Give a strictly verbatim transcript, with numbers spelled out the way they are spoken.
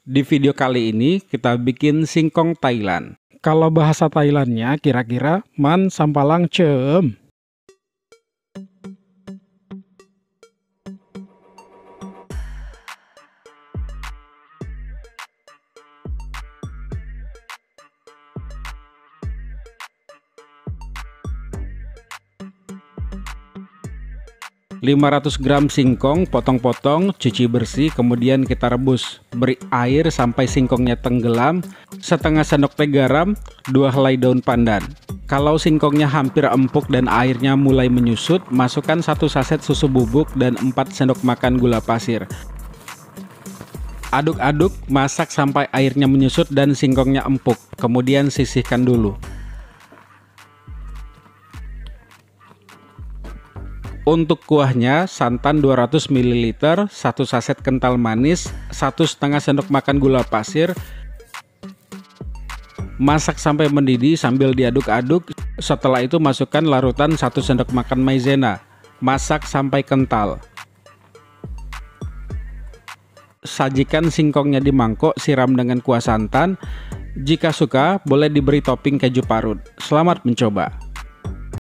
Di video kali ini kita bikin singkong Thailand. Kalau bahasa Thailandnya kira-kira man sampalang ceum. lima ratus gram singkong potong-potong, cuci bersih, kemudian kita rebus. Beri air sampai singkongnya tenggelam, setengah sendok teh garam, dua helai daun pandan. Kalau singkongnya hampir empuk dan airnya mulai menyusut, masukkan satu saset susu bubuk dan empat sendok makan gula pasir. Aduk-aduk, masak sampai airnya menyusut dan singkongnya empuk, kemudian sisihkan dulu. Untuk kuahnya, santan dua ratus mililiter, satu saset kental manis, satu setengah sendok makan gula pasir. Masak sampai mendidih sambil diaduk-aduk. Setelah itu masukkan larutan satu sendok makan maizena. Masak sampai kental. Sajikan singkongnya di mangkok, siram dengan kuah santan. Jika suka, boleh diberi topping keju parut. Selamat mencoba.